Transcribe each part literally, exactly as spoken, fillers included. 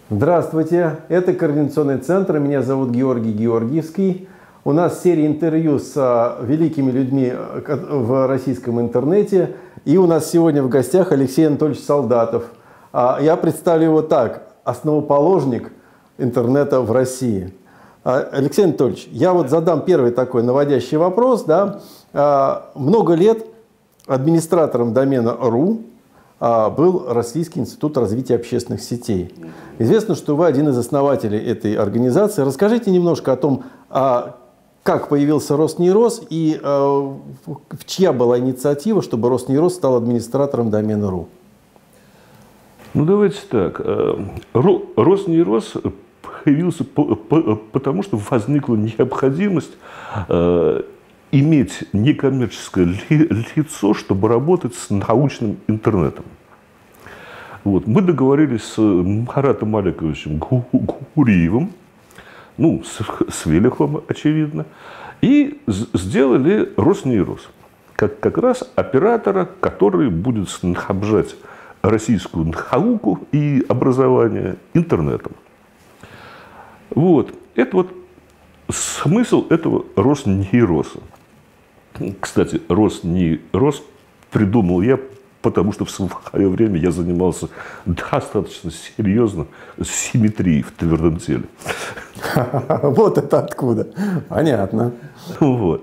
Здравствуйте, это Координационный центр, меня зовут Георгий Георгиевский. У нас серия интервью с великими людьми в российском интернете. И у нас сегодня в гостях Алексей Анатольевич Солдатов. Я представлю его так, основоположник интернета в России. Алексей Анатольевич, я вот задам первый такой наводящий вопрос. Да? Много лет администратором домена .ру был Российский институт развития общественных сетей. Известно, что вы один из основателей этой организации. Расскажите немножко о том, как появился Роснейрос и чья была инициатива, чтобы Роснейрос стал администратором домена .ру. Ну, давайте так. Роснейрос появился потому, что возникла необходимость иметь некоммерческое лицо, чтобы работать с научным интернетом. Вот. Мы договорились с Маратом Аликовичем Гуриевым, ну, с, с Велиховым, очевидно, и сделали Роснейрос, как, как раз оператора, который будет снабжать российскую науку и образование интернетом. Вот. Это вот смысл этого Роснейроса. Кстати, Роснейрос придумал я, потому что в свое время я занимался достаточно серьезно симметрией в твердом теле. Вот это откуда. Понятно. Вот.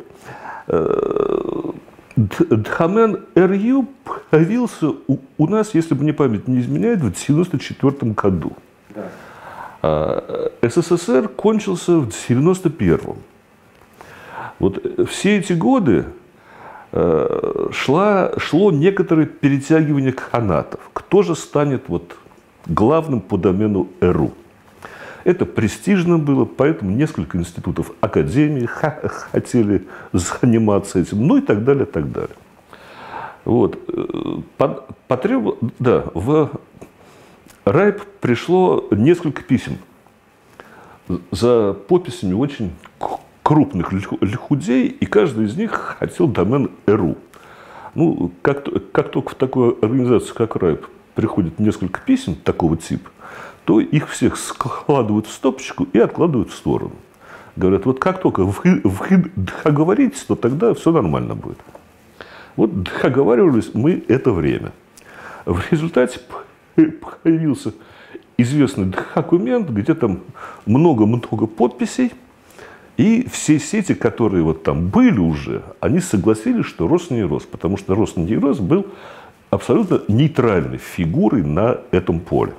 Домен .ру появился у, у нас, если бы мне память не изменяет, в девяносто четвёртом году. Да. СССР кончился в девяносто первом. Вот все эти годы э, шла, шло некоторое перетягивание канатов. Кто же станет вот главным по домену .ру? Это престижно было, поэтому несколько институтов академии хотели заниматься этим, ну и так далее, так далее. Вот. Потреб... Да, в РАИП пришло несколько писем за подписями очень крупных людей, и каждый из них хотел домен .ру. Ну, как, как только в такую организацию, как РАИП, приходит несколько писем такого типа, то их всех складывают в стопочку и откладывают в сторону. Говорят, вот как только вы, вы договоритесь, то тогда все нормально будет. Вот договаривались мы это время. В результате появился известный документ, где там много-много подписей, и все сети, которые вот там были уже, они согласились, что Роснейрос, потому что Роснейрос был абсолютно нейтральной фигурой на этом поле.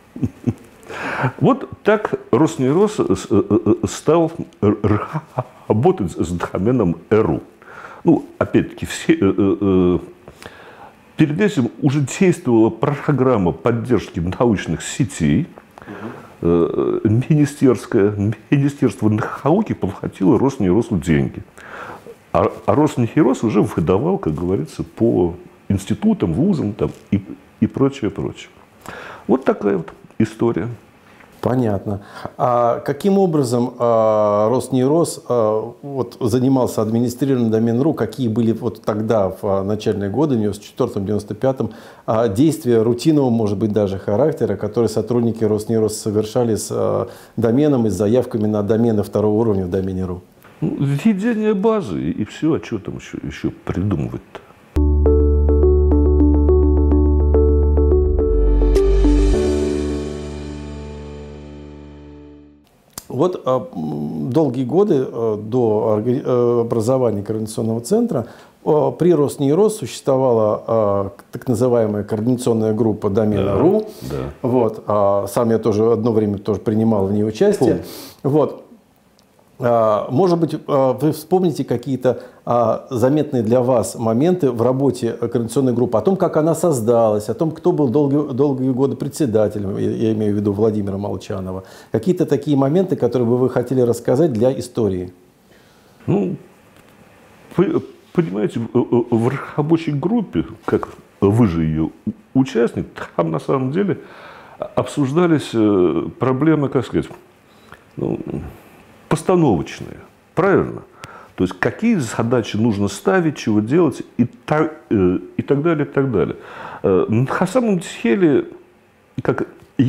Вот так Роснейрос стал работать с доменом .ру. Ну, опять-таки, все, перед этим уже действовала программа поддержки научных сетей. Министерское, Министерство науки платило Роснейросу деньги. А, а Роснейрос уже выдавал, как говорится, по институтам, вузам там, и, и прочее, прочее. Вот такая вот история. Понятно. А каким образом а, Роснейрос а, вот, занимался администрированием домен .ру? Какие были вот тогда, в а, начальные годы, в девяносто четвёртом — девяносто пятом, а, действия рутинного, может быть, даже характера, которые сотрудники Роснейроса совершали с а, доменом и с заявками на домены второго уровня в домене .ру? Ну, введение базы и все. А что там еще, еще придумывать-то? Вот э, долгие годы э, до э, образования Координационного центра э, при Роснейрос существовала э, так называемая координационная группа домена .ру. Да, да. Вот, э, сам я тоже одно время тоже принимал в ней участие. Вот. Может быть, вы вспомните какие-то заметные для вас моменты в работе координационной группы, о том, как она создалась, о том, кто был долгие, долгие годы председателем, я имею в виду Владимира Молчанова. Какие-то такие моменты, которые бы вы хотели рассказать для истории? Ну, вы понимаете, в рабочей группе, как вы же ее участник, там на самом деле обсуждались проблемы, как сказать, ну, постановочные, правильно? То есть какие задачи нужно ставить, чего делать и так, и так далее, и так далее. На самом деле, как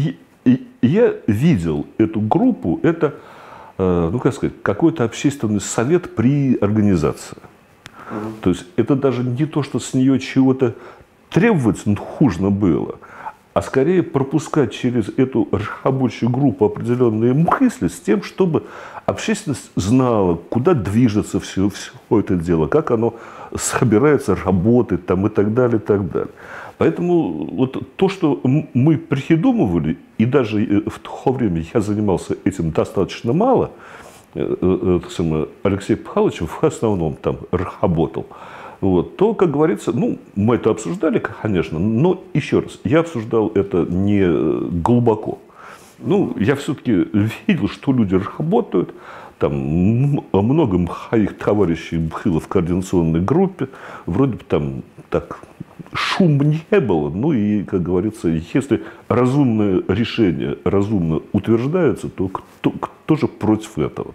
я видел эту группу, это, ну как сказать, какой-то общественный совет при организации. Mm-hmm. То есть это даже не то, что с нее чего-то требовать нужно было, а скорее пропускать через эту рабочую группу определенные мысли с тем, чтобы общественность знала, куда движется все, все это дело, как оно собирается работать там, и так далее, и так далее. Поэтому вот то, что мы придумывали, и даже в то время я занимался этим достаточно мало, Алексей Павлович в основном там работал, вот, то, как говорится, ну, мы это обсуждали, конечно, но еще раз, я обсуждал это не глубоко. Ну, я все-таки видел, что люди работают, там много моих товарищей было в координационной группе, вроде бы там так шум не было, ну и, как говорится, если разумное решение разумно утверждается, то кто, кто же против этого?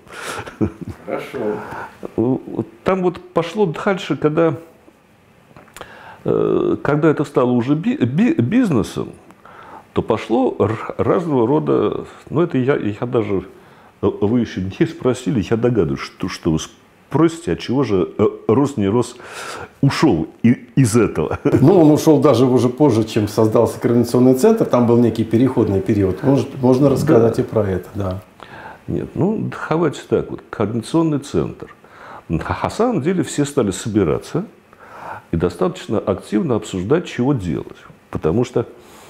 Хорошо. Там вот пошло дальше, когда, когда это стало уже бизнесом, то пошло разного рода, ну это я, я даже, вы еще не спросили, я догадываюсь, что, что вы спросите, от чего же Роснерос ушел из этого. Ну, он ушел даже уже позже, чем создался координационный центр, там был некий переходный период, Может, можно рассказать да. и про это, да. Нет, ну давайте так, вот, координационный центр. На самом деле все стали собираться и достаточно активно обсуждать, чего делать, потому что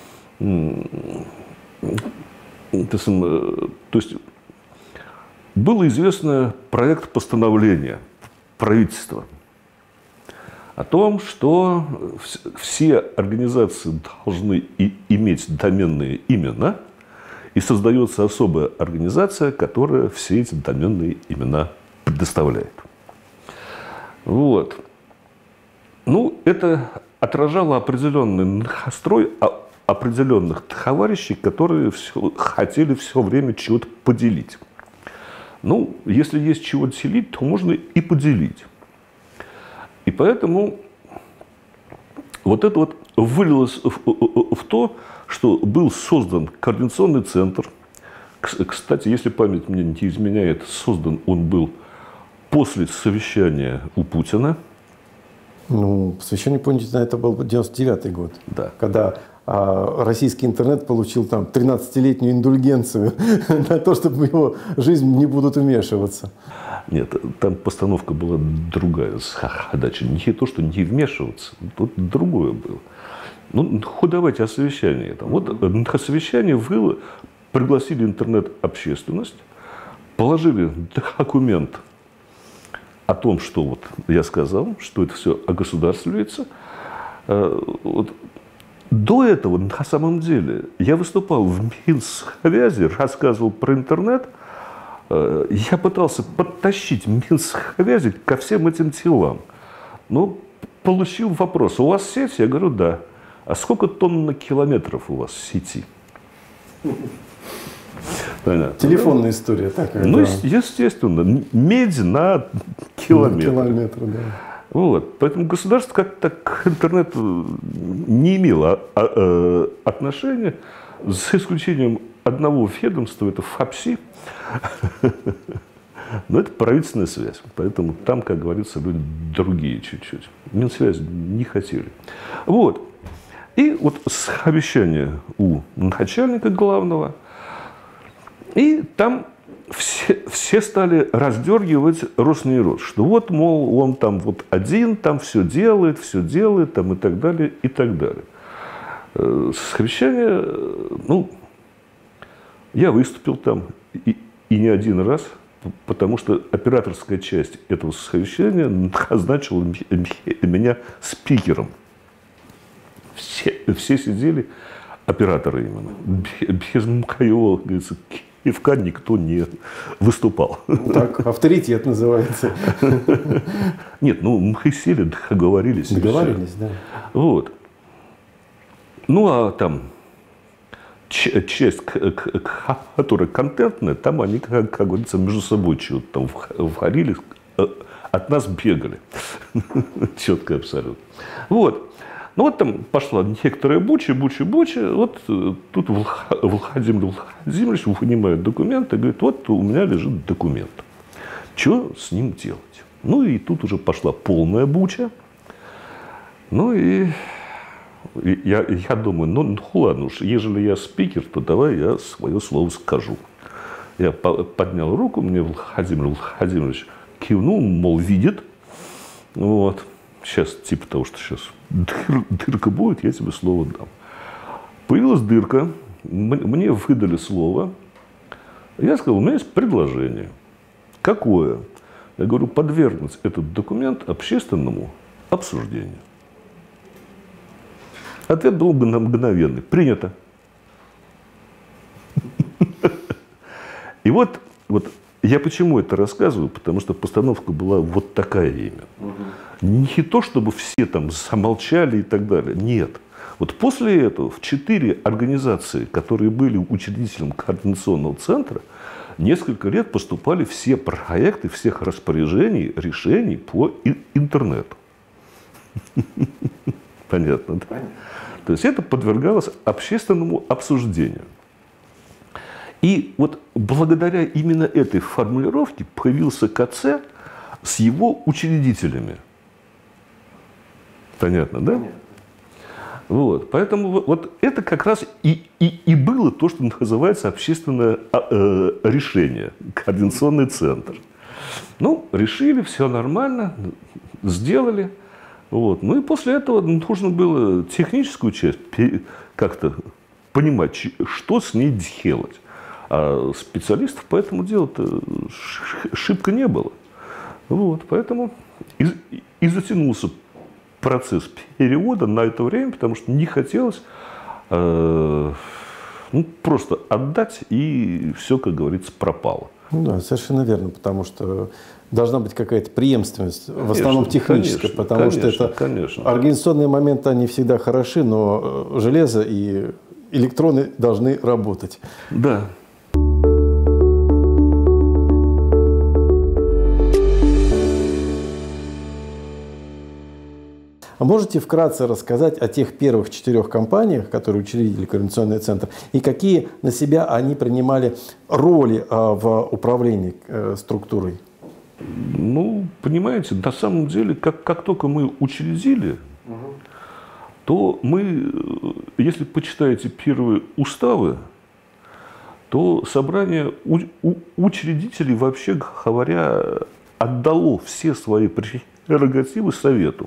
то есть был известный проект постановления правительства о том, что все организации должны иметь доменные имена, и создается особая организация, которая все эти доменные имена предоставляет. Вот. Ну, это отражало определенный настрой определенных товарищей, которые все, хотели все время чего-то поделить. Ну, если есть чего делить, то можно и поделить. И поэтому вот это вот вылилось в, в то, что был создан координационный центр. Кстати, если память мне не изменяет, создан он был после совещания у Путина. Ну, совещание Путина это был девяносто девятый год, да. Когда а, российский интернет получил там тринадцатилетнюю индульгенцию на то, чтобы в его жизнь не будут вмешиваться. Нет, там постановка была другая. Задача не то, что не вмешиваться, тут другое было. Ну, давайте о совещании. Вот на совещание вы пригласили интернет-общественность, положили документ о том, что вот я сказал, что это все огосударствливается. Вот. До этого, на самом деле, я выступал в Минсвязи, рассказывал про интернет. Я пытался подтащить Минсвязи ко всем этим делам. Но получил вопрос: у вас сеть? Я говорю, да. А сколько тонн километров у вас в сети? Понятно. Телефонная история такая. Ну, да. естественно, медь на километр. На километр, да. Вот. Поэтому государство как-то к интернету не имело отношения, за исключением одного ведомства, это ФАПСИ. Но это правительственная связь. Поэтому там, как говорится, люди другие чуть-чуть. Минсвязь не хотели. Вот. И вот совещание у начальника главного. И там все, все стали раздергивать Роснерос, что вот, мол, он там вот один, там все делает, все делает, там и так далее, и так далее. Совещание, ну, я выступил там и, и не один раз, потому что операторская часть этого совещания назначила меня спикером. Все, все сидели, операторы именно. Без моего, говорится, кивка никто не выступал. Так, авторитет называется. Нет, ну мы сели, договорились. Договорились, да. Вот. Ну, а там часть, которая контентная, там они, как, как говорится, между собой чего-то там входили, от нас бегали. Четко абсолютно. Вот. Ну вот там пошла некоторая буча, буча, буча. Вот тут Владимир Владимирович вынимает документ и говорит, вот у меня лежит документ. Что с ним делать? Ну и тут уже пошла полная буча. Ну и я, я думаю, ну, ну ладно уж, ежели я спикер, то давай я свое слово скажу. Я поднял руку, мне Владимир Владимирович кивнул, мол, видит. Вот. Сейчас, типа того, что сейчас дыр, дырка будет, я тебе слово дам. Появилась дырка, мне выдали слово. Я сказал, у меня есть предложение. Какое? Я говорю, подвергнуть этот документ общественному обсуждению. Ответ был бы мгновенный. Принято. И вот, вот я почему это рассказываю, потому что постановка была вот такая именно. Не то, чтобы все там замолчали и так далее. Нет. Вот после этого в четыре организации, которые были учредителем координационного центра, несколько лет поступали все проекты всех распоряжений, решений по интернету. Понятно, да? То есть это подвергалось общественному обсуждению. И вот благодаря именно этой формулировке появился КЦ с его учредителями. Понятно, да? Понятно. Вот. Поэтому вот это как раз и, и, и было то, что называется общественное э, решение, координационный центр. Ну, решили, все нормально, сделали. Вот. Ну и после этого нужно было техническую часть как-то понимать, что с ней делать. А специалистов по этому делу-то шибко не было. Вот. Поэтому и, и затянулся процесс перевода на это время, потому что не хотелось э, ну, просто отдать, и все, как говорится, пропало. Ну да, совершенно верно, потому что должна быть какая-то преемственность, конечно, в основном техническая, конечно, потому конечно, что это конечно. Организационные моменты, они всегда хороши, но железо и электроны должны работать. Да. А можете вкратце рассказать о тех первых четырех компаниях, которые учредили Координационный центр, и какие на себя они принимали роли в управлении структурой? Ну, понимаете, на самом деле, как, как только мы учредили, угу. то мы, если почитаете первые уставы, то собрание у, у, учредителей, вообще говоря, отдало все свои прерогативы Совету.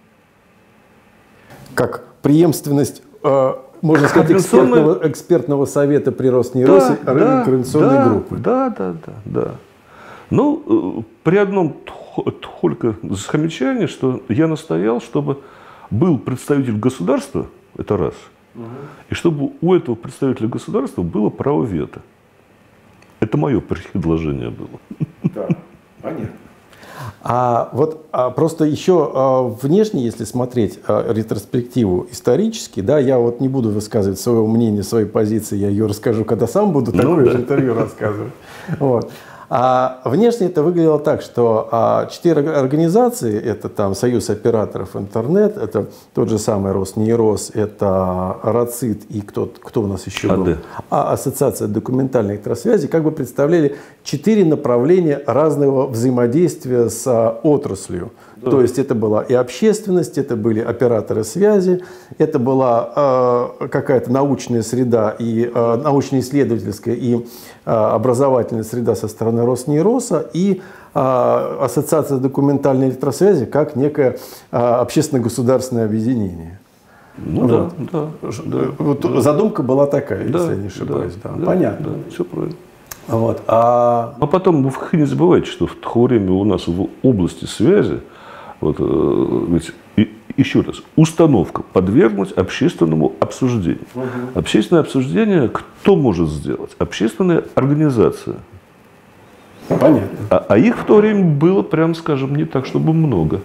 Как преемственность, э, можно сказать, экспертного, экспертного совета при Роснейросе, да, да, координационной да, группы. Да, да, да, да. Ну, при одном только замечании, что я настоял, чтобы был представитель государства, это раз, угу. и чтобы у этого представителя государства было право вето. Это мое предложение было. Да, понятно. А вот а просто еще а, внешне, если смотреть а, ретроспективу исторически, да, я вот не буду высказывать своего мнения, своей позиции, я ее расскажу, когда сам буду такое ну, да. же интервью рассказывать. Вот. А внешне это выглядело так, что а, четыре организации, это там Союз операторов интернет, это тот же самый Роснейрос, это РАЦИТ и кто, кто у нас еще был? А, Ассоциация документальной электросвязи, как бы представляли четыре направления разного взаимодействия с а, отраслью. Да. То есть это была и общественность, это были операторы связи, это была э, какая-то научная среда, и э, научно-исследовательская и э, образовательная среда со стороны Роснейроса, и э, Ассоциация документальной электросвязи как некое э, общественно-государственное объединение. Ну вот. да, да, да, вот да. Задумка была такая, да, если я не ошибаюсь. Да, да, да. Понятно. Да, все правильно. Вот. А... а потом вы не забывайте, что в то время у нас в области связи, вот, ведь, и, еще раз, установка подвергнуть общественному обсуждению. Угу. Общественное обсуждение кто может сделать? Общественная организация. Понятно. А, а их в то время было, прям скажем, не так, чтобы много.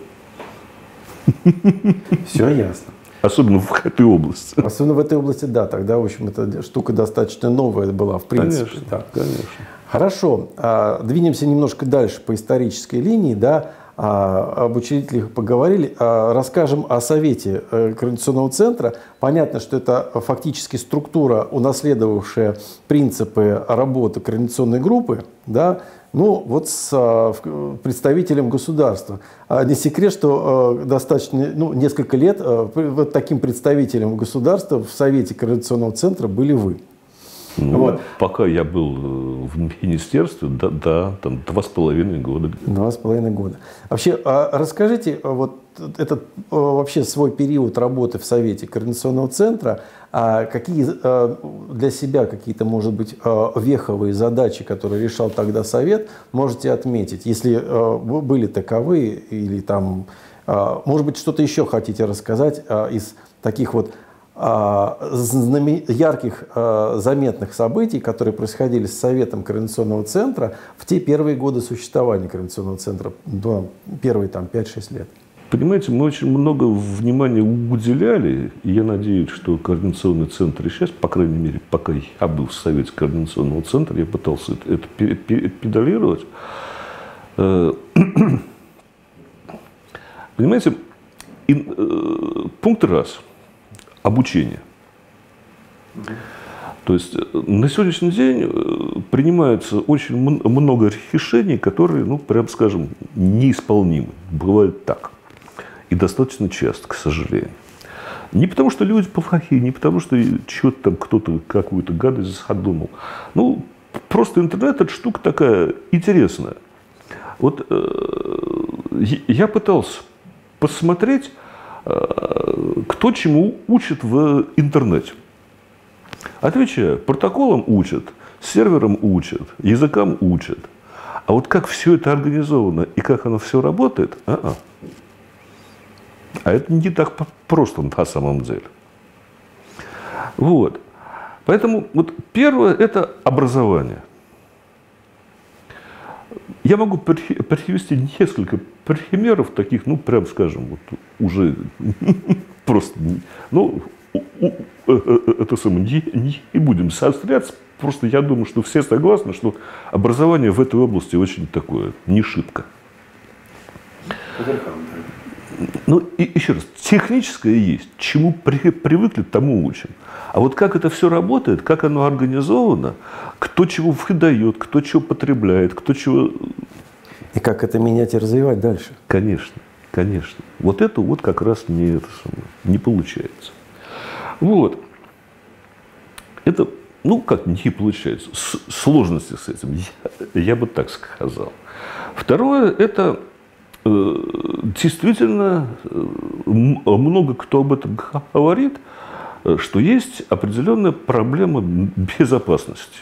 Все ясно. Особенно в этой области. Особенно в этой области, да. Тогда, в общем, эта штука достаточно новая была, в принципе. Конечно, да. конечно. Хорошо. А, двинемся немножко дальше по исторической линии, да. об учредителях поговорили. Расскажем о Совете Координационного центра. Понятно, что это фактически структура, унаследовавшая принципы работы координационной группы, да, ну, вот с представителем государства. Не секрет, что достаточно, ну, несколько лет вот таким представителем государства в Совете Координационного центра были вы. Ну, вот. Пока я был в министерстве, да, да, там два с половиной года. Два с половиной года. Вообще, расскажите, вот этот вообще свой период работы в Совете Координационного центра, какие для себя какие-то, может быть, веховые задачи, которые решал тогда Совет, можете отметить, если были таковые, или там, может быть, что-то еще хотите рассказать из таких вот ярких, заметных событий, которые происходили с Советом Координационного центра в те первые годы существования Координационного центра, первые там пять-шесть лет. Понимаете, мы очень много внимания уделяли, и я надеюсь, что Координационный центр и сейчас, по крайней мере, пока я был в Совете Координационного центра, я пытался это, это педалировать. Понимаете, пункт раз. Обучение. То есть на сегодняшний день принимается очень много решений, которые, ну, прям скажем, неисполнимы. Бывает так. И достаточно часто, к сожалению. Не потому, что люди плохие, не потому, что что-то там кто-то какую-то гадость задумал. Ну, просто интернет – это штука такая интересная. Вот э, я пытался посмотреть, кто чему учит в интернете. Отвечаю, протоколам учат, серверам учат, языкам учат. А вот как все это организовано и как оно все работает, а-а. А это не так просто на самом деле. Вот. Поэтому вот первое – это образование. Я могу привести несколько примеров таких, ну, прям скажем, вот уже просто, ну, это самое, не, не будем соостряться, просто я думаю, что все согласны, что образование в этой области очень такое, не шибко. Ну, и еще раз, техническое есть, чему при, привыкли, тому учим. А вот как это все работает, как оно организовано, кто чего выдает, кто чего потребляет, кто чего... И как это менять и развивать дальше? Конечно, конечно. Вот это вот как раз не, это самое, не получается. Вот. Это, ну, как не получается, с, сложности с этим, я, я бы так сказал. Второе, это... Действительно, много кто об этом говорит, что есть определенная проблема безопасности.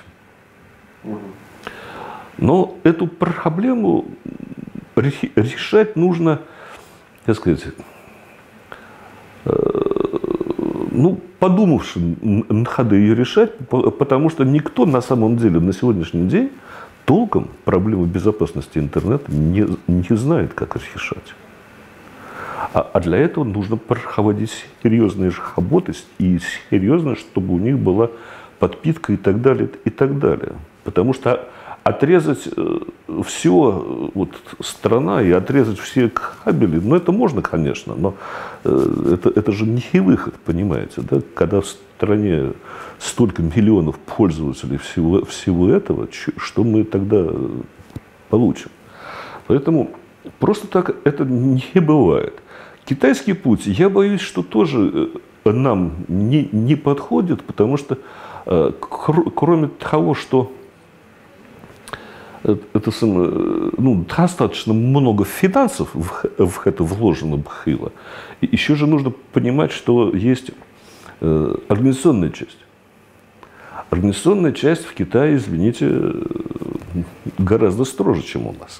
Но эту проблему решать нужно, как сказать, ну, подумавши, надо ее решать, потому что никто на самом деле на сегодняшний день толком проблему безопасности интернета не, не знает, как решать. А, а для этого нужно проводить серьезные работы и серьезно, чтобы у них была подпитка и так далее, и так далее. Потому что отрезать все, вот, страна и отрезать все кабели, ну, это можно, конечно, но это, это же не выход, понимаете, да? Когда в стране столько миллионов пользователей всего, всего этого, что мы тогда получим? Поэтому просто так это не бывает. Китайский путь, я боюсь, что тоже нам не, не подходит, потому что кроме того, что это, ну, достаточно много финансов в, в это вложено было. И еще же нужно понимать, что есть э, организационная часть. Организационная часть в Китае, извините, гораздо строже, чем у нас.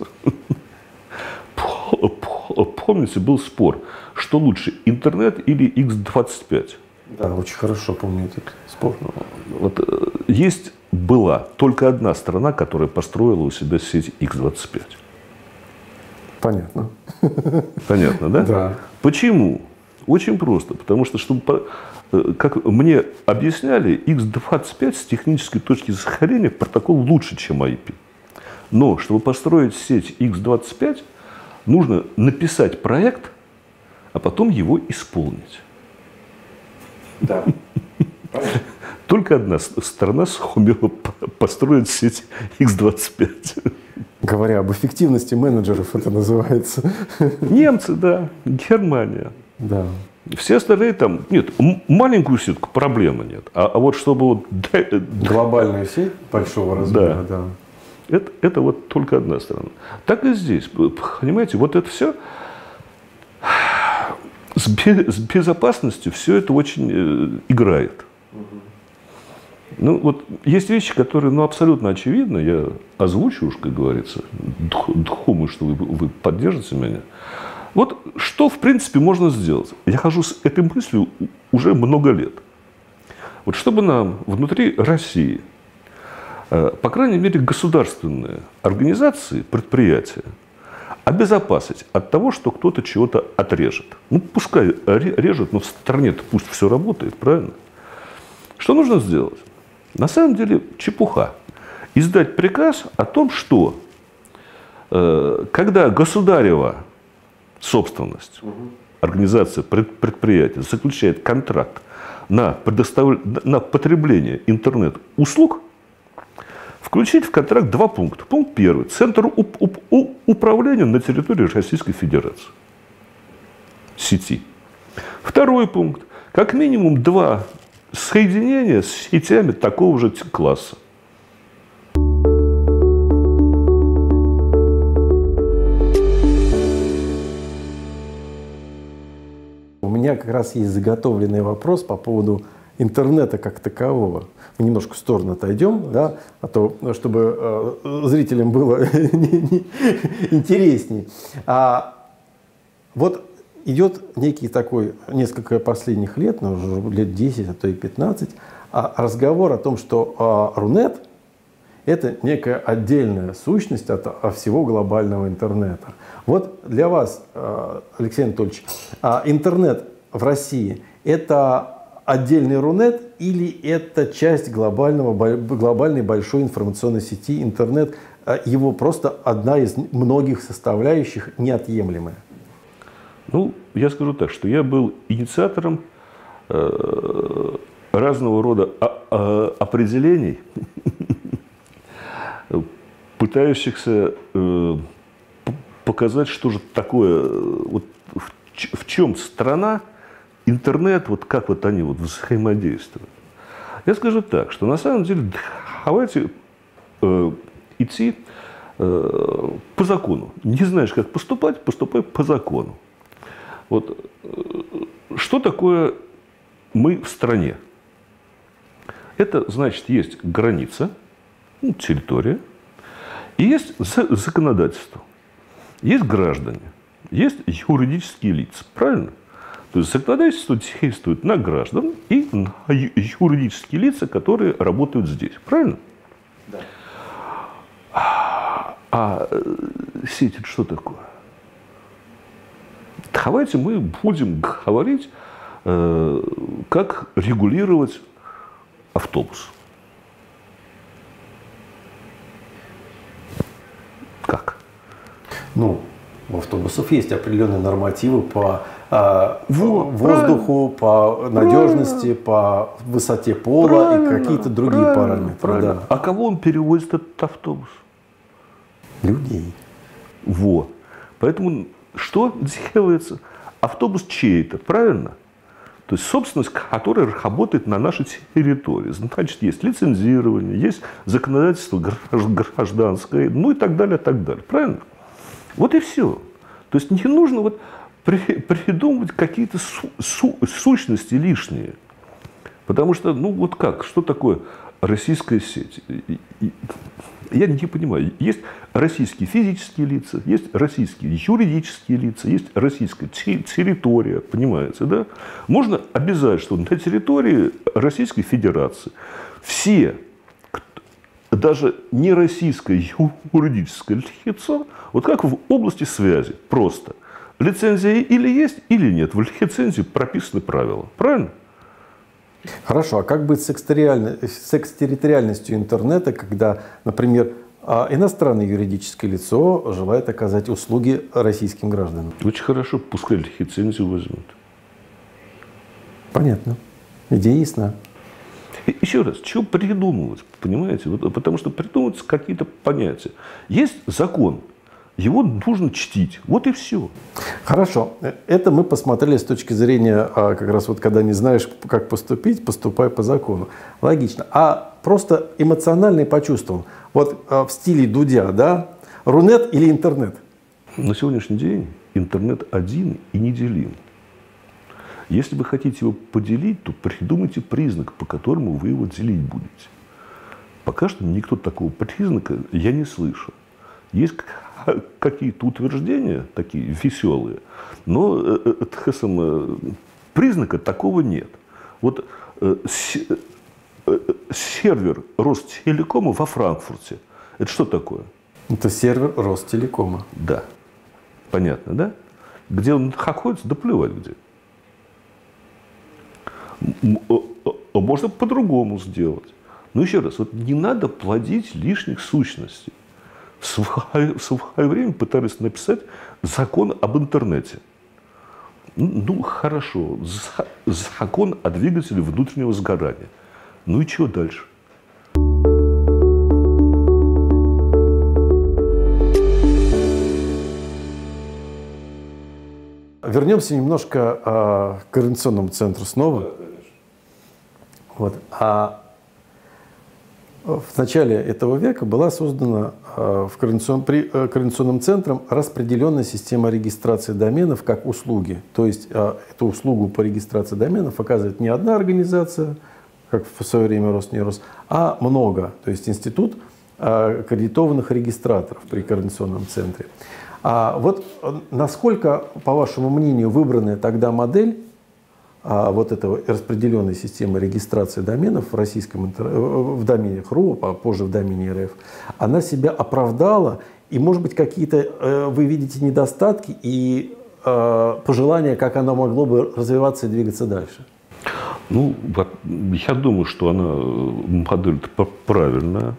Помните, был спор, что лучше, интернет или икс двадцать пять? Да, очень хорошо помню этот спор. Вот, есть, была только одна страна, которая построила у себя сеть икс двадцать пять. Понятно. Понятно, да? Да. Почему? Очень просто. Потому что, чтобы, как мне объясняли, икс двадцать пять с технической точки зрения протокол лучше, чем ай пи. Но, чтобы построить сеть икс двадцать пять, Нужно написать проект, а потом его исполнить. Да. Только одна страна сумела построить сеть икс двадцать пять. Говоря об эффективности менеджеров, это называется. Немцы, да, Германия. Да. Все остальные там, нет, маленькую сетку проблемы нет. А, а вот чтобы вот... Глобальную сеть большого размера, да. да. Это, это вот только одна сторона. Так и здесь, понимаете, вот это все с, бе, с безопасностью все это очень э, играет. Ну, вот есть вещи, которые, ну, абсолютно очевидны, я озвучу уж, как говорится, думаю, что вы, вы поддержите меня. Вот что, в принципе, можно сделать? Я хожу с этой мыслью уже много лет. Вот чтобы нам внутри России, по крайней мере, государственные организации, предприятия, обезопасить от того, что кто-то чего-то отрежет. Ну, пускай режет, но в стране-то пусть все работает, правильно? Что нужно сделать? На самом деле чепуха. Издать приказ о том, что э, когда государева собственность, угу. организация, предприятие заключает контракт на, предостав... на потребление интернет-услуг, включить в контракт два пункта. Пункт первый. Центр уп уп управления на территории Российской Федерации. Сети. Второй пункт. Как минимум два соединения с сетями такого же класса. У меня как раз есть заготовленный вопрос по поводу интернета как такового. Мы немножко в сторону отойдем, да, а то, чтобы э, зрителям было интересней. А вот идет некий такой, несколько последних лет, ну, уже лет десять, а то и пятнадцать, разговор о том, что Рунет – это некая отдельная сущность от, от всего глобального интернета. Вот для вас, Алексей Анатольевич, интернет в России – это отдельный Рунет или это часть глобального, глобальной большой информационной сети интернет, его просто одна из многих составляющих, неотъемлемая? Ну, я скажу так, что я был инициатором э, разного рода а, а, определений, пытающихся э, показать, что же такое, вот, в, в чем страна, интернет, вот как вот они вот взаимодействуют. Я скажу так, что на самом деле давайте э, идти э, по закону. Не знаешь, как поступать, поступай по закону. Вот что такое мы в стране? Это значит, есть граница, ну, территория, и есть законодательство, есть граждане, есть юридические лица, правильно? То есть законодательство действует на граждан и на юридические лица, которые работают здесь, правильно? Да. А, а сеть это что такое? Давайте мы будем говорить, э, как регулировать автобус. Как? Ну, у автобусов есть определенные нормативы по э, Во, воздуху, по надежности, по высоте пола правильно, и какие-то другие правильно, параметры. Правильно. Да. А кого он перевозит, этот автобус? Людей. Во. Поэтому что делается? Автобус чей-то, правильно? То есть собственность, которая работает на нашей территории. Значит, есть лицензирование, есть законодательство гражданское, ну и так далее, так далее. Правильно? Вот и все. То есть не нужно вот при, придумывать какие-то су, су, сущности лишние. Потому что, ну вот как, что такое российская сеть? Я не понимаю. Есть российские физические лица, есть российские юридические лица, есть российская территория, понимаете, да? Можно обязать, что на территории Российской Федерации все, даже не российское юридическое лицо, вот как в области связи, просто лицензия или есть, или нет. В лицензии прописаны правила, правильно? Хорошо, а как быть с экстерриальностью интернета, когда, например, а иностранное юридическое лицо желает оказать услуги российским гражданам. Очень хорошо, пускай лицензию возьмут. Понятно. Идея ясна. Еще раз, чего придумывать, понимаете? Вот, потому что придумываются какие-то понятия. Есть закон, его нужно чтить. Вот и все. Хорошо. Это мы посмотрели с точки зрения, как раз вот когда не знаешь, как поступить, поступай по закону. Логично. А просто эмоционально по чувствам. Вот в стиле Дудя, да? Рунет или интернет? На сегодняшний день интернет один и неделим. Если вы хотите его поделить, то придумайте признак, по которому вы его делить будете. Пока что никто такого признака я не слышу. Есть какие-то утверждения, такие веселые, но признака такого нет. Вот сервер Ростелекома во Франкфурте, это что такое? Это сервер Ростелекома. Да. Понятно, да? Где он находится, да плевать где. Можно по-другому сделать. Но еще раз, вот не надо плодить лишних сущностей. В свое, в свое время пытались написать закон об интернете. Ну, хорошо, закон о двигателе внутреннего сгорания. Ну и чего дальше? Вернемся немножко а, к Координационному центру снова. Вот. А в начале этого века была создана а, в координационном, при а, Координационным центром распределенная система регистрации доменов как услуги. То есть а, эту услугу по регистрации доменов оказывает не одна организация, как в свое время Роснерос, а много. То есть институт а, аккредитованных регистраторов при Координационном центре. А вот насколько, по вашему мнению, выбранная тогда модель а, вот этого распределенной системы регистрации доменов в российском в домене РУ, а позже в домене РФ, она себя оправдала, и, может быть, какие-то э, вы видите недостатки и э, пожелания, как она могло бы развиваться и двигаться дальше? Ну, я думаю, что она модель правильная.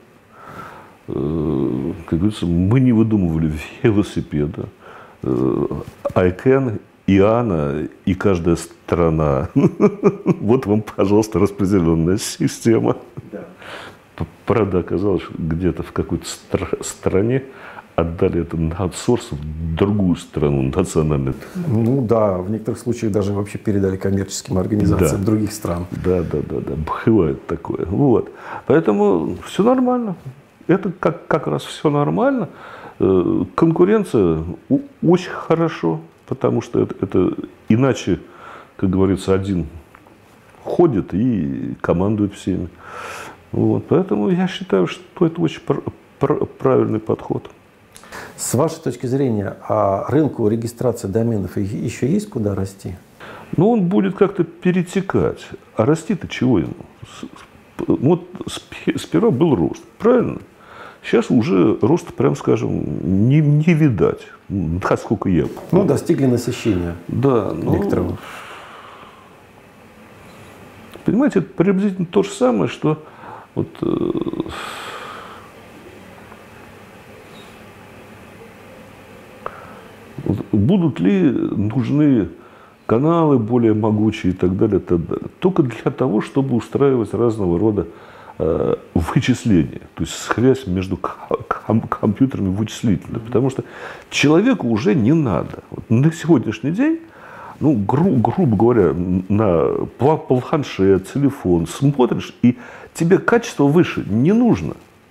Как говорится, мы не выдумывали велосипеда. Айкен, Иоанна и каждая страна. Вот вам, пожалуйста, распределенная система. Правда, оказалось, что где-то в какой-то стране отдали это на аутсорс в другую страну, национальную. Ну да, в некоторых случаях даже вообще передали коммерческим организациям да. других стран. Да, да, да, да, бывает такое. Вот. Поэтому все нормально. Это как, как раз все нормально. Конкуренция очень хорошо, потому что это, это иначе, как говорится, один ходит и командует всеми. Вот. Поэтому я считаю, что это очень пр пр правильный подход. С вашей точки зрения, а рынку регистрации доменов еще есть куда расти? Ну, он будет как-то перетекать. А расти-то чего ему? Вот сперва был рост, правильно? Сейчас уже роста, прям скажем, не, не видать, насколько я помню. Ну, достигли насыщения. Да, некоторого. Ну, понимаете, это приблизительно то же самое, что вот, э, вот будут ли нужны каналы более могучие и так далее, и так далее. Только для того, чтобы устраивать разного рода вычисления, то есть связь между ком компьютерами вычислительной, потому что человеку уже не надо. Вот на сегодняшний день, ну, гру грубо говоря, на планшет, телефон смотришь, и тебе качество выше не нужно.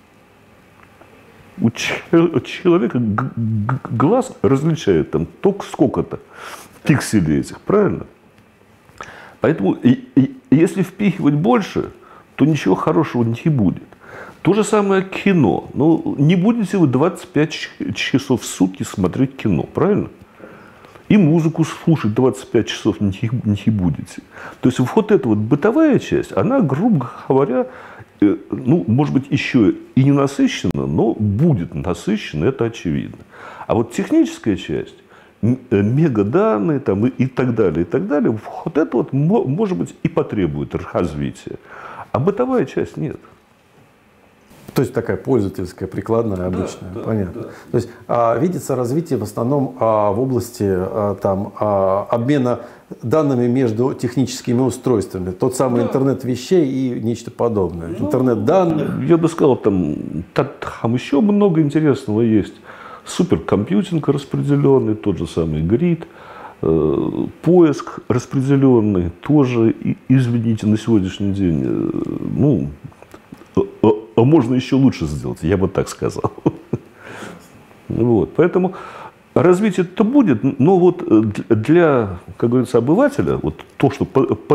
У человека глаз различает там только сколько-то пикселей этих, правильно? Поэтому и, и, если впихивать больше, то ничего хорошего не будет. То же самое кино. Ну, не будете вы двадцать пять часов в сутки смотреть кино, правильно? И музыку слушать двадцать пять часов не, не будете. То есть вот эта вот бытовая часть, она, грубо говоря, э, ну, может быть, еще и не насыщена, но будет насыщена, это очевидно. А вот техническая часть, мегаданные там, и, и так далее, и так далее, вот это вот, может быть, и потребует развития. А бытовая часть нет. То есть такая пользовательская, прикладная, обычная, да, понятно. Да. То есть а, видится развитие в основном а, в области а, там, а, обмена данными между техническими устройствами. Тот самый да. интернет вещей и нечто подобное. Ну, интернет данных. Я бы сказал, там, там еще много интересного есть. Суперкомпьютинг распределенный, тот же самый грид. Поиск распределенный тоже, извините, на сегодняшний день, ну, а можно еще лучше сделать, я бы так сказал. Вот, поэтому развитие-то будет, но вот для, как говорится, обывателя, вот то, что...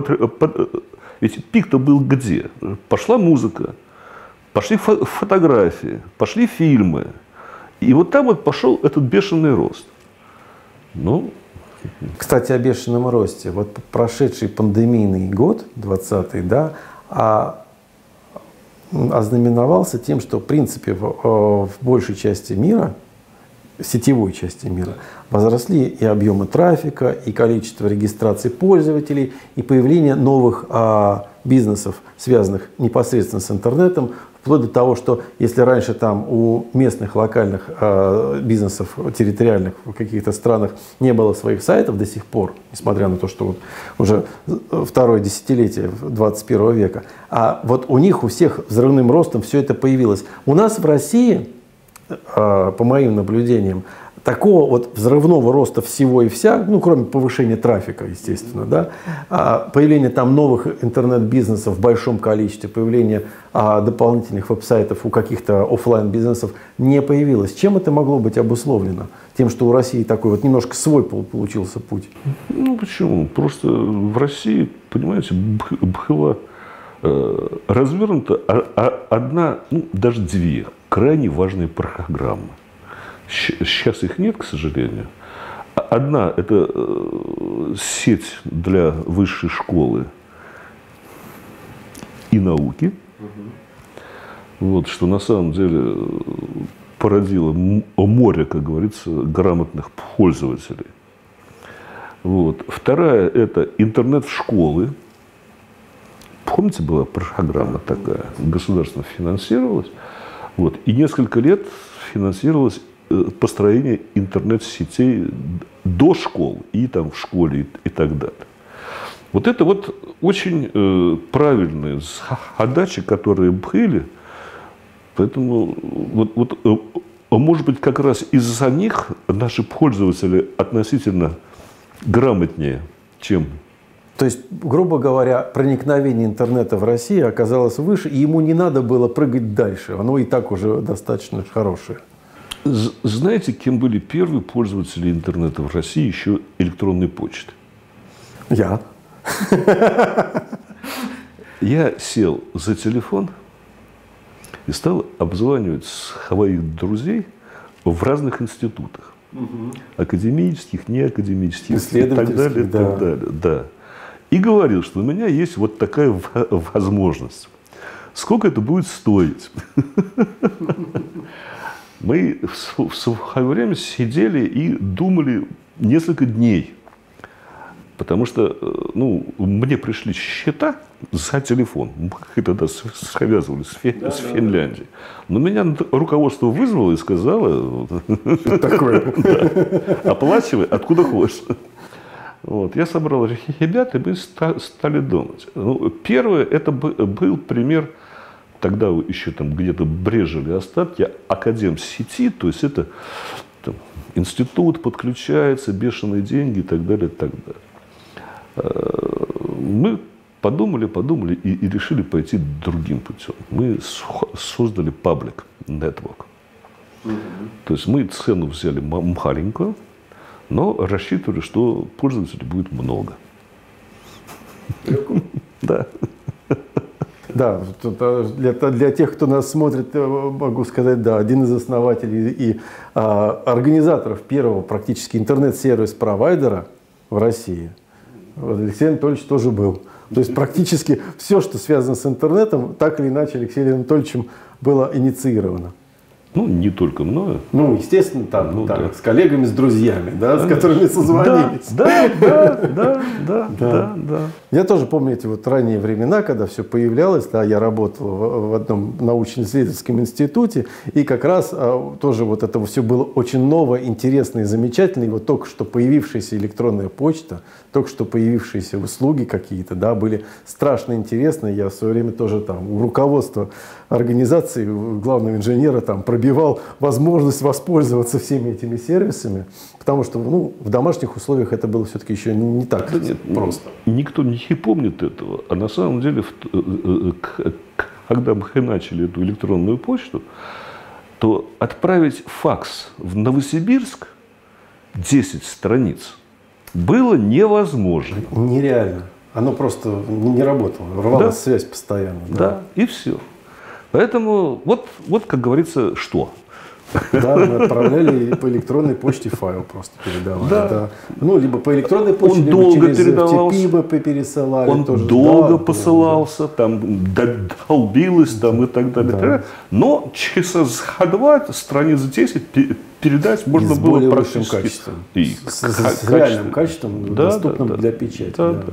Ведь пик-то был где? Пошла музыка, пошли фо фотографии, пошли фильмы. И вот там вот пошел этот бешеный рост. Ну... Кстати, о бешеном росте. Вот прошедший пандемийный год, двадцатый, да, а, ознаменовался тем, что, в принципе, в, в большей части мира, сетевой части мира, возросли и объемы трафика, и количество регистраций пользователей, и появление новых а, бизнесов, связанных непосредственно с интернетом, вплоть до того, что если раньше там у местных локальных э, бизнесов, территориальных в каких-то странах не было своих сайтов до сих пор, несмотря на то, что вот уже второе десятилетие двадцать первого века, а вот у них у всех взрывным ростом все это появилось. У нас в России, э, по моим наблюдениям, такого вот взрывного роста всего и вся, ну, кроме повышения трафика, естественно, да, а, появление там новых интернет-бизнесов в большом количестве, появление а, дополнительных веб-сайтов у каких-то офлайн-бизнесов не появилось. Чем это могло быть обусловлено? Тем, что у России такой вот немножко свой получился путь? Ну, почему? Просто в России, понимаете, была э, развернута одна, ну, даже две крайне важные программы. Сейчас их нет, к сожалению. Одна – это сеть для высшей школы и науки. Угу. Вот, что на самом деле породило море, как говорится, грамотных пользователей. Вот. Вторая – это интернет в школы. Помните, была программа такая, государственно финансировалась. Вот. И несколько лет финансировалась построение интернет-сетей до школ и там в школе и, и так далее. Вот это вот очень э, правильные задачи, которые были. Поэтому вот, вот, э, может быть, как раз из-за них наши пользователи относительно грамотнее, чем... То есть, грубо говоря, проникновение интернета в России оказалось выше, и ему не надо было прыгать дальше. Оно и так уже достаточно хорошее. Знаете, кем были первые пользователи интернета в России, еще электронной почты? Я. Я сел за телефон и стал обзванивать своих друзей в разных институтах. Угу. Академических, неакадемических и так далее, и да. так далее. Да. И говорил, что у меня есть вот такая возможность. Сколько это будет стоить? Мы в свое время сидели и думали несколько дней. Потому что, ну, мне пришли счета за телефон. Мы тогда связывались с, Фин... да, с Финляндией. Но меня руководство вызвало и сказало: оплачивай, откуда хочешь. Вот. Я собрал ребят, и мы стали думать. Ну, первое, это был пример. Тогда еще там где-то брежели остатки академсети, то есть это там, институт подключается, бешеные деньги и так далее, и так далее. Мы подумали, подумали и, и решили пойти другим путем. Мы создали public network. Mm-hmm. То есть мы цену взяли маленькую, но рассчитывали, что пользователей будет много. Да. Да, для, для тех, кто нас смотрит, могу сказать, да, один из основателей и а, организаторов первого практически интернет-сервис-провайдера в России, вот, Алексей Анатольевич тоже был. То есть практически все, что связано с интернетом, так или иначе Алексеем Анатольевичем было инициировано. Ну, не только мною. Ну, естественно, там, ну, так, да. с коллегами, с друзьями, да, с которыми созвонились. Да, да, да, да, да, да, да. Я тоже помню эти вот ранние времена, когда все появлялось, да, я работал в, в одном научно-исследовательском институте, и как раз а, тоже вот это все было очень новое, интересное и замечательное. И вот только что появившаяся электронная почта, только что появившиеся услуги какие-то, да, были страшно интересные. Я в свое время тоже там у руководства организации, у главного инженера там пробивал возможность воспользоваться всеми этими сервисами, потому что ну, в домашних условиях это было все-таки еще не так да нет, просто. Никто не помнит этого. А на самом деле, когда мы начали эту электронную почту, то отправить факс в Новосибирск десять страниц было невозможно. Нереально. Оно просто не работало. Рвалась да? связь постоянно. Да, да, и все. Поэтому вот, вот, как говорится, что? Да, мы отправляли по электронной почте файл просто передавали. Да. Да. Ну, либо по электронной почте, он либо долго через передавался. эф ти пи пересылали. Он тоже. долго да, посылался, да. там долбилось там, и так далее. Да. Но часа за два, страниц десять передать можно и с было более практически. Высшим качеством. И с, с, с реальным качеством, да, доступным да, для печати. Да, да. Да.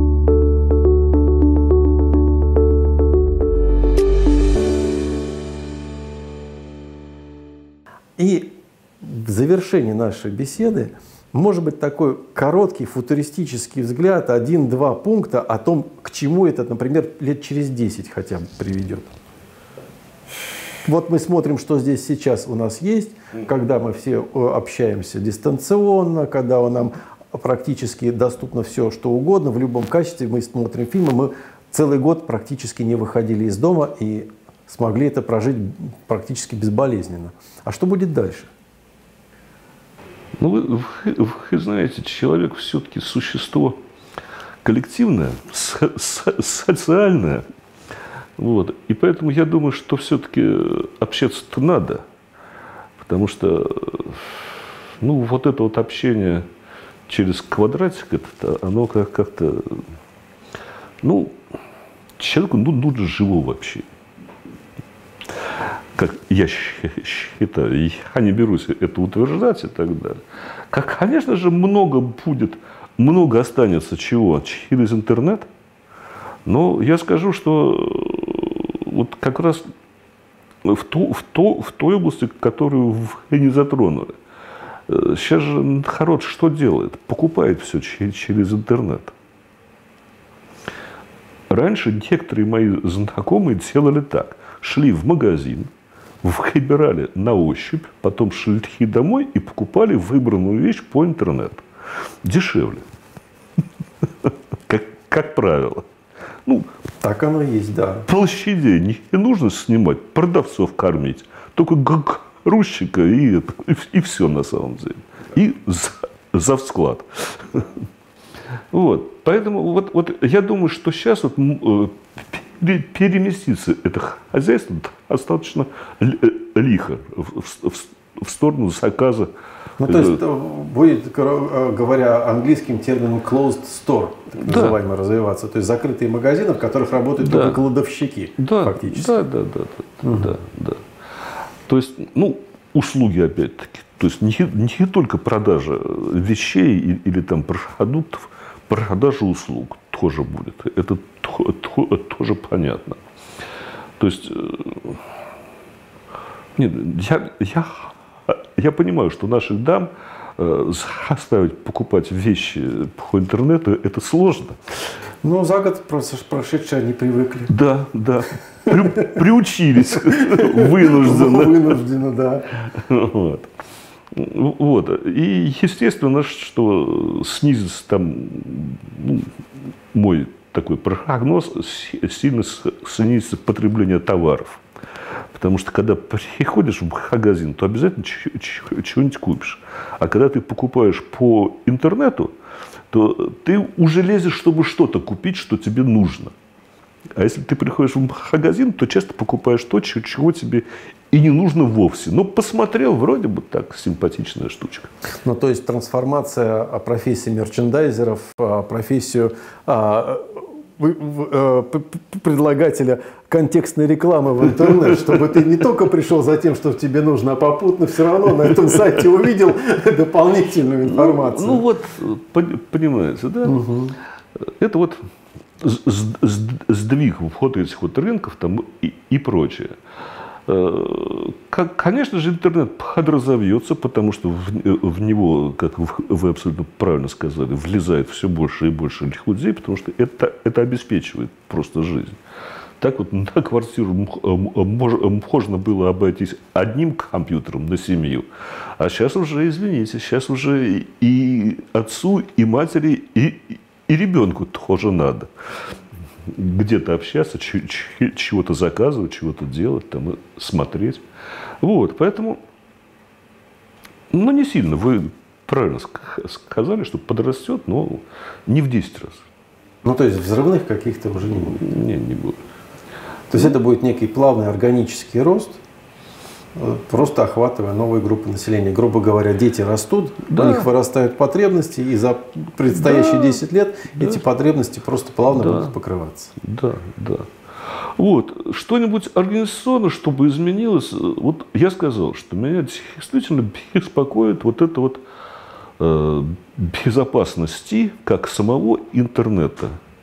И в завершении нашей беседы может быть такой короткий футуристический взгляд, один-два пункта о том, к чему это, например, лет через десять хотя бы приведет. Вот мы смотрим, что здесь сейчас у нас есть, когда мы все общаемся дистанционно, когда нам практически доступно все, что угодно, в любом качестве мы смотрим фильмы, мы целый год практически не выходили из дома и смогли это прожить практически безболезненно. А что будет дальше? Ну, вы, вы, вы знаете, человек все-таки существо коллективное, со, со, социальное. Вот. И поэтому я думаю, что все-таки общаться-то надо. Потому что ну, вот это вот общение через квадратик, это, оно как- как-то... Ну, человеку ну, нужно живого общения. Как я считаю, я не берусь это утверждать и так далее. Как, конечно же, много будет, много останется чего через интернет, но я скажу, что вот как раз в, ту, в, то, в той области, которую вы не затронули, сейчас же народ что делает? Покупает все через интернет. Раньше некоторые мои знакомые делали так. Шли в магазин, выбирали на ощупь, потом шли домой и покупали выбранную вещь по интернету. Дешевле. Как, как правило. Ну, так оно и есть, да. Площадей не нужно снимать, продавцов кормить. Только грузчика и, и, и все на самом деле. И за, за склад. Вот. Поэтому вот, вот я думаю, что сейчас вот, переместиться это хозяйство достаточно лихо в, в, в сторону заказа. Ну, то есть будет, говоря английским термином closed store, так да. называемый, развиваться. То есть закрытые магазины, в которых работают да. только кладовщики, да. фактически. Да, да, да, да, угу. да, да. То есть, ну, услуги опять-таки. То есть не, не только продажа вещей или там продуктов, продажа услуг тоже будет. Это то, то, тоже понятно. То есть, нет, я, я, я понимаю, что наших дам э, заставить покупать вещи по интернету – это сложно. Но за год прошедшие они привыкли. Да, да. При, приучились вынужденно. Вынужденно, да. Вот. Вот. И естественно, что снизится там, ну, мой такой прогноз, сильно снизится потребление товаров. Потому что когда приходишь в магазин, то обязательно что-нибудь купишь. А когда ты покупаешь по интернету, то ты уже лезешь, чтобы что-то купить, что тебе нужно. А если ты приходишь в магазин, то часто покупаешь то, чего тебе и не нужно вовсе. Но посмотрел, вроде бы так, симпатичная штучка. Ну, то есть трансформация профессии мерчендайзеров, профессию предлагателя контекстной рекламы в интернет, чтобы ты не только пришел за тем, что тебе нужно, а попутно все равно на этом сайте увидел дополнительную информацию. Ну, ну вот, понимаете, да? Угу. Это вот сдвиг вот этих вот рынков там и, и прочее. Конечно же, интернет подразовьется, потому что в, в него, как вы абсолютно правильно сказали, влезает все больше и больше людей, потому что это, это обеспечивает просто жизнь. Так вот на квартиру можно было обойтись одним компьютером на семью, а сейчас уже, извините, сейчас уже и отцу, и матери, и, и ребенку тоже надо где-то общаться, чего-то заказывать, чего-то делать, там, смотреть. Вот, поэтому, ну, не сильно. Вы правильно сказали, что подрастет, но не в десять раз. Ну, то есть взрывных каких-то уже не будет? Не, не будет. То есть это будет некий плавный органический рост, просто охватывая новые группы населения. Грубо говоря, дети растут, да. У них вырастают потребности, и за предстоящие да. десять лет да. эти потребности просто плавно да. будут покрываться. Да, да. Вот, что-нибудь организационно, чтобы изменилось, вот я сказал, что меня действительно беспокоит вот это вот э, безопасности как самого интернета.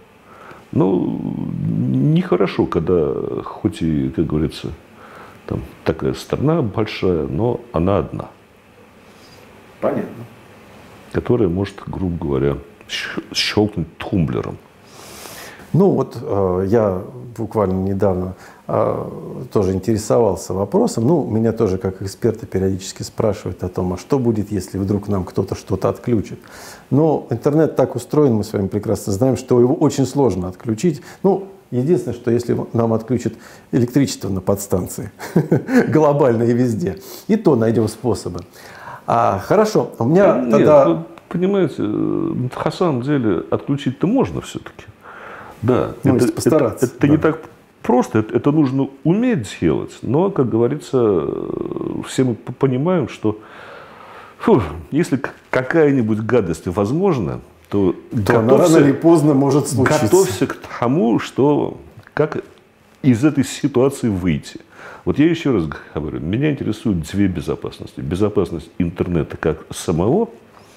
Ну, нехорошо, когда хоть и, как говорится, там такая страна большая, но она одна. Понятно. Которая может, грубо говоря, щелкнуть тумблером. Ну вот э, я буквально недавно э, тоже интересовался вопросом. Ну, меня тоже как эксперта периодически спрашивают о том, а что будет, если вдруг нам кто-то что-то отключит. Но интернет так устроен, мы с вами прекрасно знаем, что его очень сложно отключить. Ну, единственное, что если нам отключат электричество на подстанции, глобально и везде, и то найдем способы. А, хорошо, у меня Нет, тогда... Вы понимаете, на самом деле отключить-то можно все-таки. Да, ну, это, постараться, это, это да. не так просто, это, это нужно уметь делать, но, как говорится, все мы понимаем, что фу, если какая-нибудь гадость возможна, то, то она рано или поздно может случиться. Готовься к тому, что как из этой ситуации выйти. Вот я еще раз говорю, меня интересуют две безопасности. Безопасность интернета как самого.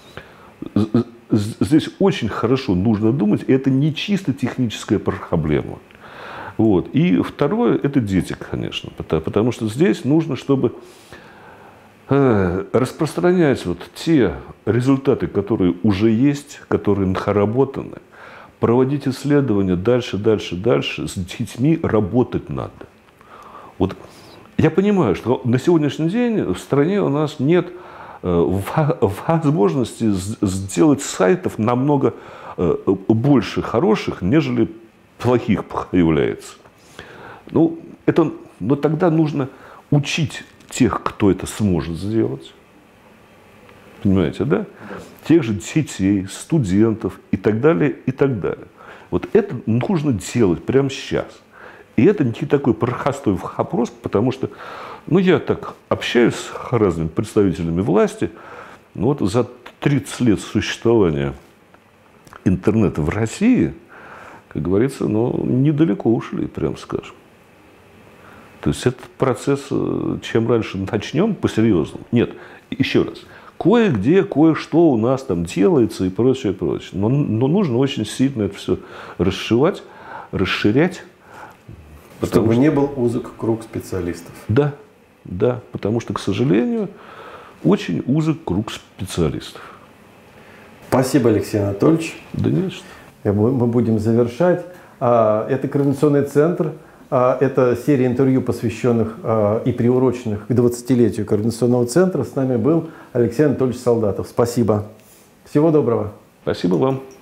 Здесь очень хорошо нужно думать, это не чисто техническая проблема. Вот. И второе, это дети, конечно, потому, потому что здесь нужно, чтобы э, распространять вот те результаты, которые уже есть, которые наработаны, проводить исследования дальше, дальше, дальше, с детьми работать надо. Вот я понимаю, что на сегодняшний день в стране у нас нет возможности сделать сайтов намного больше хороших, нежели плохих появляется. Ну, это, но тогда нужно учить тех, кто это сможет сделать. Понимаете, да? Да. Тех же детей, студентов и так далее, и так далее. Вот это нужно делать прямо сейчас. И это не такой простой вопрос, потому что, ну, я так общаюсь с разными представителями власти, ну, вот за тридцать лет существования интернета в России, как говорится, ну, недалеко ушли, прям скажем. То есть этот процесс, чем раньше начнем по-серьезному. Нет, еще раз, кое-где, кое-что у нас там делается и прочее, прочее. Но, но нужно очень сильно это все расшивать, расширять. Чтобы что... не был узок круг специалистов. Да, да, потому что, к сожалению, очень узок круг специалистов. Спасибо, Алексей Анатольевич. Да нет, что. Мы будем завершать. Это Координационный центр. Это серия интервью, посвященных и приуроченных к двадцатилетию Координационного центра. С нами был Алексей Анатольевич Солдатов. Спасибо. Всего доброго. Спасибо вам.